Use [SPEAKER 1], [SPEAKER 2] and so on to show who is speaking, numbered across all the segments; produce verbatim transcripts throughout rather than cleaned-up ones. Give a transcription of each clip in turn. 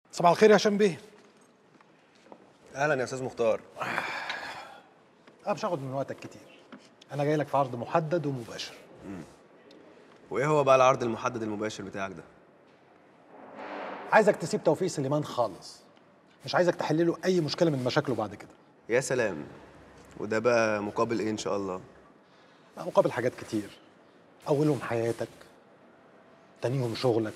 [SPEAKER 1] صباح الخير يا هشام بيه.
[SPEAKER 2] اهلا يا استاذ مختار.
[SPEAKER 1] انا مش هاخد من وقتك كتير، انا جاي لك في عرض محدد ومباشر.
[SPEAKER 2] وايه هو بقى العرض المحدد المباشر بتاعك ده؟
[SPEAKER 1] عايزك تسيب توفيق سليمان خالص، مش عايزك تحل له اي مشكله من مشاكله بعد كده.
[SPEAKER 2] يا سلام. وده بقى مقابل ايه ان شاء الله؟
[SPEAKER 1] مقابل حاجات كتير، اولهم حياتك، تانيهم شغلك،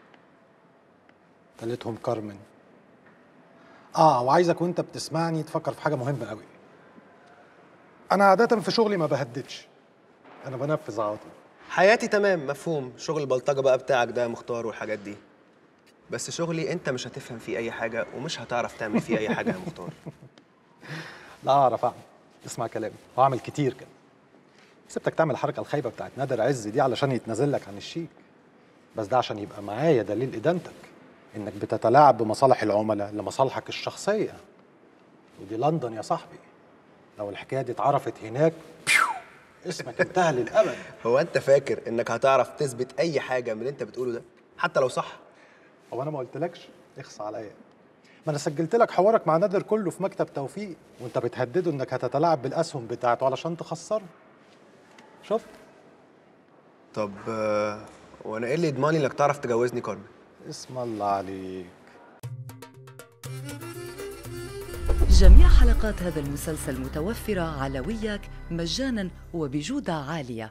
[SPEAKER 1] تالتهم كارمن. اه وعايزك وانت بتسمعني تفكر في حاجه مهمه قوي. انا عاده في شغلي ما بهددش، انا بنفذ على طول.
[SPEAKER 2] حياتي تمام، مفهوم. شغل البلطجه بقى بتاعك ده يا مختار والحاجات دي، بس شغلي انت مش هتفهم فيه اي حاجه ومش هتعرف تعمل فيه اي حاجه يا مختار.
[SPEAKER 1] لا اعرف اعمل، اسمع كلامي واعمل كتير كده. سبتك تعمل الحركه الخايبه بتاعت نادر عز دي علشان يتنازل لك عن الشيك، بس ده عشان يبقى معايا دليل ادانتك انك بتتلاعب بمصالح العملاء لمصالحك الشخصيه، ودي لندن يا صاحبي. لو الحكايه دي اتعرفت هناك بيو، اسمك انتهى للابد.
[SPEAKER 2] هو انت فاكر انك هتعرف تثبت اي حاجه من اللي انت بتقوله ده حتى لو صح؟
[SPEAKER 1] هو انا ما قلتلكش اخص عليا؟ ما انا سجلت لك حوارك مع نادر كله في مكتب توفيق، وانت بتهدده انك هتتلاعب بالاسهم بتاعته علشان تخسره. شفت؟
[SPEAKER 2] طب آه، وانا ايه اللي يضمني انك تعرف تجوزني كارمن؟
[SPEAKER 1] اسم الله عليك.
[SPEAKER 3] جميع حلقات هذا المسلسل متوفرة على وياك مجانا وبجودة عالية.